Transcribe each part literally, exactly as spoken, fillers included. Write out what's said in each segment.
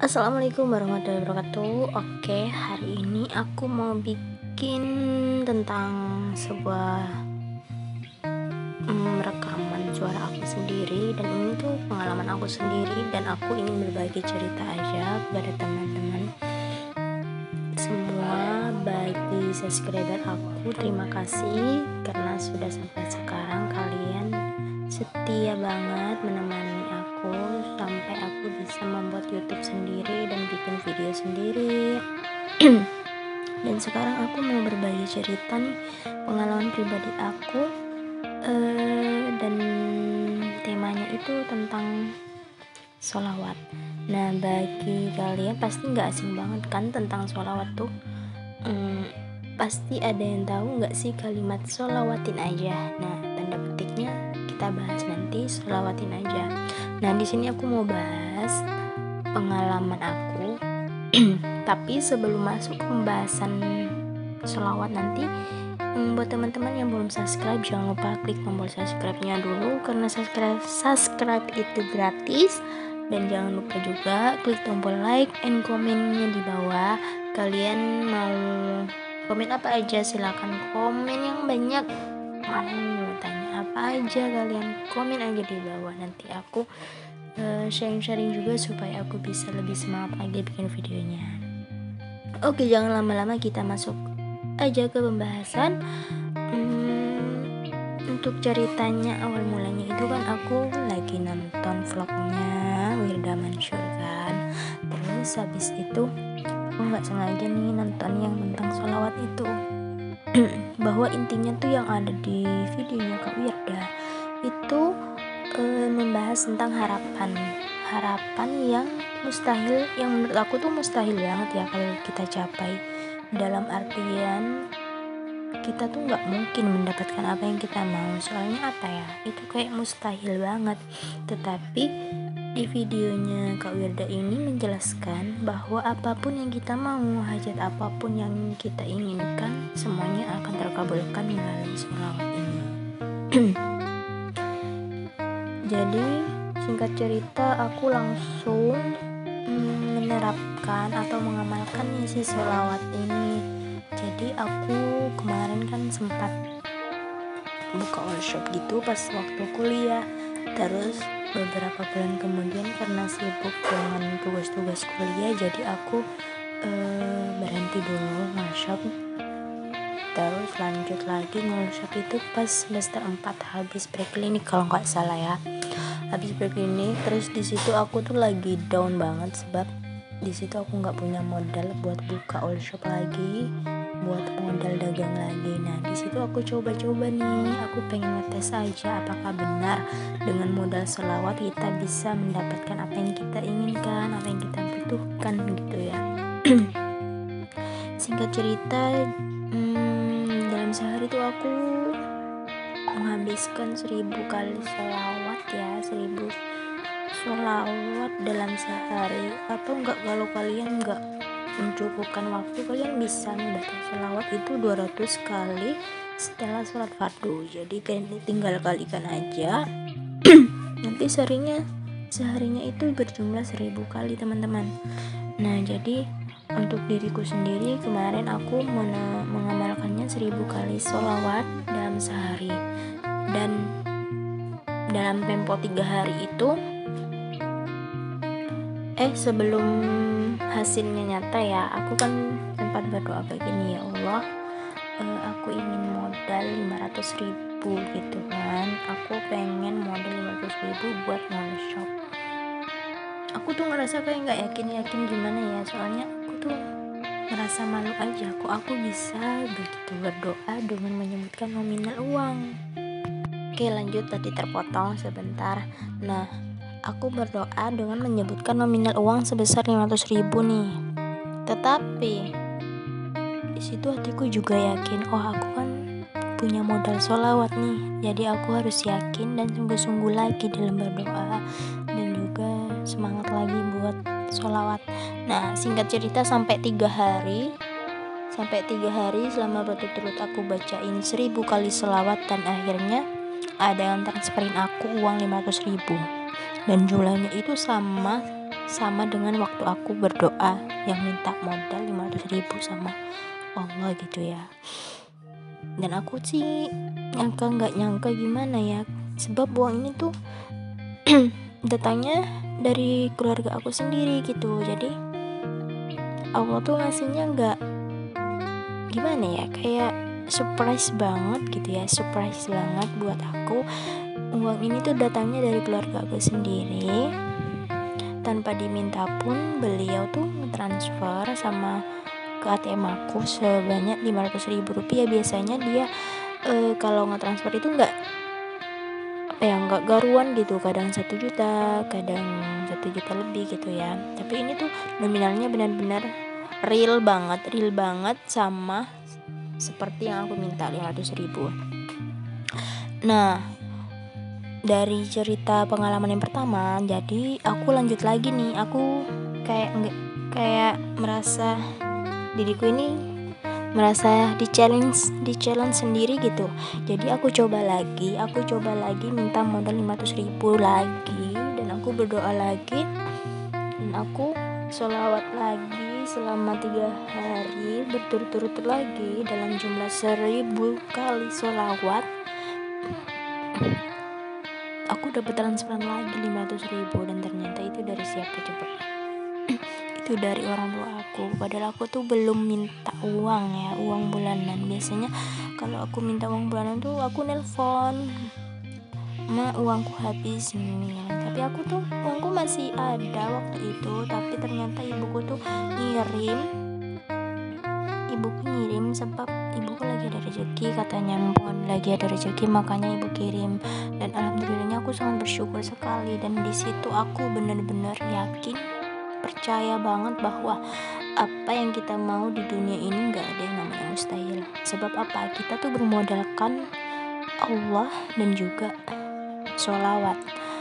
Assalamualaikum warahmatullahi wabarakatuh. Oke, hari ini aku mau bikin tentang sebuah mm, rekaman suara aku sendiri, dan ini tuh pengalaman aku sendiri, dan aku ingin berbagi cerita aja kepada teman-teman semua. Bagi subscriber aku, terima kasih karena sudah sampai sekarang kalian setia banget menemani aku sampai aku bisa membuat YouTube sendiri dan bikin video sendiri. Dan sekarang aku mau berbagi cerita nih, pengalaman pribadi aku, eh, dan temanya itu tentang sholawat. Nah, bagi kalian pasti nggak asing banget kan tentang sholawat tuh. Hmm, pasti ada yang tahu nggak sih kalimat sholawatin aja? Nah, tanda petiknya kita bahas nanti, sholawatin aja. Nah, di sini aku mau bahas pengalaman aku. Tapi sebelum masuk ke pembahasan sholawat nanti, hmm, buat teman-teman yang belum subscribe, jangan lupa klik tombol subscribe-nya dulu, karena subscribe subscribe itu gratis. Dan jangan lupa juga klik tombol like and komennya di bawah. Kalian mau komen apa aja, silakan komen yang banyak. Mau tanya apa aja, kalian komen aja di bawah. Nanti aku uh, sharing-sharing juga supaya aku bisa lebih semangat lagi bikin videonya. Oke, jangan lama-lama, kita masuk aja ke pembahasan. Hmm, untuk ceritanya, awal mulanya itu kan aku lagi nonton vlognya Wirda Mansur kan. Terus habis itu aku nggak sengaja nih nonton yang tentang sholawat itu. Bahwa intinya tuh yang ada di videonya Kak Wirda itu e, membahas tentang harapan harapan yang mustahil, yang menurut aku tuh mustahil banget ya kalau kita capai. Dalam artian kita tuh nggak mungkin mendapatkan apa yang kita mau, soalnya apa ya, itu kayak mustahil banget. Tetapi di videonya Kak Wirda ini menjelaskan bahwa apapun yang kita mau, hajat apapun yang kita inginkan, semuanya akan terkabulkan melalui sholawat ini. Jadi singkat cerita, aku langsung mm, menerapkan atau mengamalkan isi sholawat ini. Jadi aku kemarin kan sempat buka workshop gitu pas waktu kuliah. Terus beberapa bulan kemudian karena sibuk dengan tugas-tugas kuliah, jadi aku eh, berhenti dulu workshop. Terus lanjut lagi workshop itu pas semester empat habis preklinik kalau nggak salah ya. Habis preklinik, terus di situ aku tuh lagi down banget sebab di situ aku nggak punya modal buat buka workshop lagi, buat modal dagang lagi. Nah, di situ aku coba-coba nih, aku pengen ngetes aja apakah benar dengan modal sholawat kita bisa mendapatkan apa yang kita inginkan, apa yang kita butuhkan gitu ya. Singkat cerita, hmm, dalam sehari tuh aku menghabiskan seribu kali sholawat ya, seribu sholawat dalam sehari. Atau enggak, kalau kalian enggak mencukupkan waktu, kalian bisa membaca sholawat itu dua ratus kali setelah sholat fardu. Jadi kalian tinggal kalikan aja. Nanti seharinya seharinya itu berjumlah seribu kali teman-teman. Nah, jadi untuk diriku sendiri kemarin aku men- mengamalkannya seribu kali sholawat dalam sehari. Dan dalam tempo tiga hari itu, eh sebelum hasilnya nyata ya, aku kan sempat berdoa begini, ya Allah, eh, aku ingin modal lima ratus ribu gitu kan. Aku pengen modal lima ratus ribu buat workshop. Aku tuh ngerasa kayak nggak yakin-yakin gimana ya, soalnya aku tuh ngerasa malu aja, kok aku bisa begitu berdoa dengan menyebutkan nominal uang. Oke, lanjut, tadi terpotong sebentar. Nah, aku berdoa dengan menyebutkan nominal uang sebesar lima ratus ribu nih. Tetapi di situ hatiku juga yakin, oh aku kan punya modal sholawat nih. Jadi aku harus yakin dan sungguh-sungguh lagi dalam berdoa, dan juga semangat lagi buat sholawat. Nah, singkat cerita sampai tiga hari Sampai tiga hari selama berturut-turut aku bacain seribu kali sholawat, dan akhirnya ada yang transferin aku uang lima ratus ribu, dan jumlahnya itu sama sama dengan waktu aku berdoa yang minta modal lima ratus ribu sama Allah gitu ya. Dan aku sih nyangka nggak nyangka gimana ya, sebab uang ini tuh datangnya dari keluarga aku sendiri gitu. Jadi Allah tuh ngasihnya nggak gimana ya, kayak surprise banget gitu ya, surprise banget buat aku. Uang ini tuh datangnya dari keluarga aku sendiri, tanpa diminta pun beliau tuh transfer sama ke A T M aku sebanyak lima ratus ribu rupiah. Biasanya dia e, kalau nge-transfer itu nggak apa ya, nggak garuan gitu, kadang satu juta, kadang satu juta lebih gitu ya. Tapi ini tuh nominalnya benar-benar real banget, real banget sama seperti yang aku minta lima ratus ribu. Nah, dari cerita pengalaman yang pertama, jadi aku lanjut lagi nih. Aku kayak nggak kayak merasa diriku ini merasa di challenge di challenge sendiri gitu. Jadi aku coba lagi, aku coba lagi minta modal lima ratus ribu lagi, dan aku berdoa lagi, dan aku sholawat lagi selama tiga hari berturut-turut lagi dalam jumlah seribu kali sholawat. Aku dapat transferan lagi lima ratus ribu, dan ternyata itu dari siapa coba? Itu dari orang tua aku. Padahal aku tuh belum minta uang ya, uang bulanan. Biasanya kalau aku minta uang bulanan tuh aku nelpon, "Ma, uangku habis ini ya." Tapi aku tuh uangku masih ada waktu itu, tapi ternyata ibuku tuh ngirim ibuku ngirim sebab ibuku lagi ada rezeki katanya, mumpung lagi ada rezeki makanya ibu kirim. Dan alhamdulillahnya aku sangat bersyukur sekali, dan di situ aku benar-benar yakin, percaya banget bahwa apa yang kita mau di dunia ini nggak ada yang namanya mustahil. Sebab apa? Kita tuh bermodalkan Allah dan juga sholawat.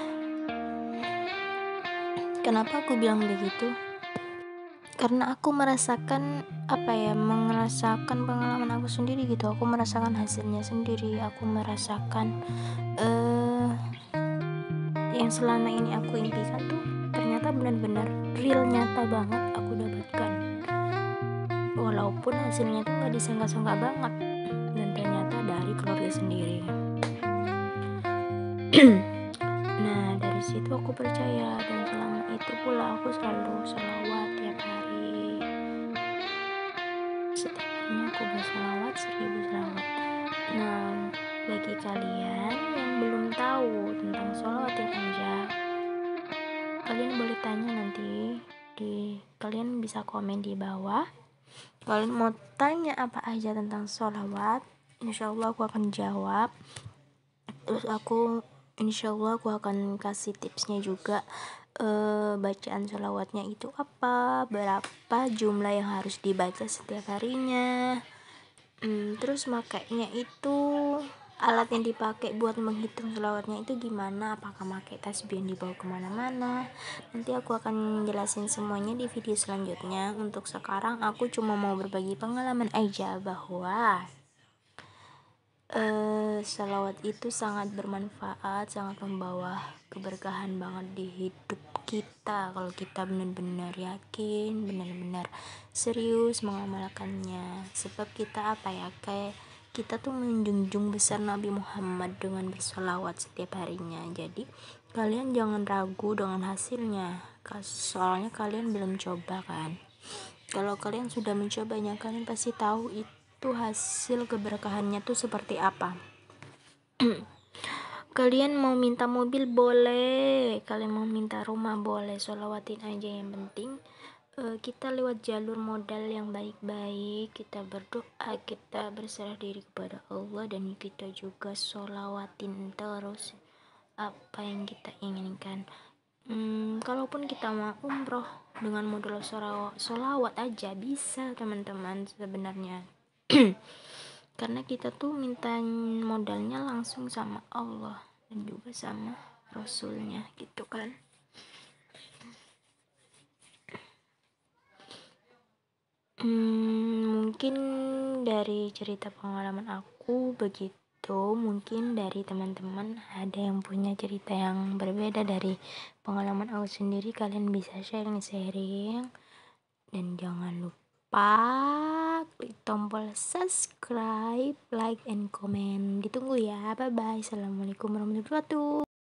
Kenapa aku bilang begitu? Karena aku merasakan apa ya, merasakan pengalaman aku sendiri gitu. Aku merasakan hasilnya sendiri. Aku merasakan uh, yang selama ini aku impikan tuh ternyata benar-benar real, nyata banget aku dapatkan. Walaupun hasilnya tuh nggak disangka-sangka banget, dan ternyata dari keluarga sendiri. Nah, dari situ aku percaya, dan selama itu pula aku selalu sholawat tiap hari. Setiap harinya aku bersolawat seribu sholawat. Nah, bagi kalian yang belum tahu tentang sholawatin aja, kalian boleh tanya nanti di kalian bisa komen di bawah. Kalian mau tanya apa aja tentang sholawat, insya Allah aku akan jawab. Terus aku insya Allah aku akan kasih tipsnya juga, e, bacaan sholawatnya itu apa, berapa jumlah yang harus dibaca setiap harinya, hmm, terus makainya itu, alat yang dipakai buat menghitung sholawatnya itu gimana, apakah pakai tasbih yang dibawa kemana-mana. Nanti aku akan jelasin semuanya di video selanjutnya. Untuk sekarang aku cuma mau berbagi pengalaman aja bahwa Uh, salawat itu sangat bermanfaat, sangat membawa keberkahan banget di hidup kita kalau kita benar-benar yakin, benar-benar serius mengamalkannya. Sebab kita apa ya, kayak kita tuh menjunjung besar Nabi Muhammad dengan bersalawat setiap harinya. Jadi kalian jangan ragu dengan hasilnya, soalnya kalian belum coba kan. Kalau kalian sudah mencobanya, kalian pasti tahu itu tuh hasil keberkahannya tuh seperti apa. Kalian mau minta mobil boleh, kalian mau minta rumah boleh, sholawatin aja. Yang penting uh, kita lewat jalur modal yang baik-baik, kita berdoa, kita berserah diri kepada Allah, dan kita juga sholawatin terus apa yang kita inginkan. Hmm, kalaupun kita mau umroh dengan modal sholawat aja bisa teman-teman sebenarnya. Karena kita tuh minta modalnya langsung sama Allah dan juga sama Rasulnya gitu kan. hmm, Mungkin dari cerita pengalaman aku begitu. gitu. Mungkin dari teman-teman ada yang punya cerita yang berbeda dari pengalaman aku sendiri, kalian bisa sharing-sharing. Dan jangan lupa klik tombol subscribe, like, and comment. Ditunggu ya. Bye bye. Assalamualaikum warahmatullahi wabarakatuh.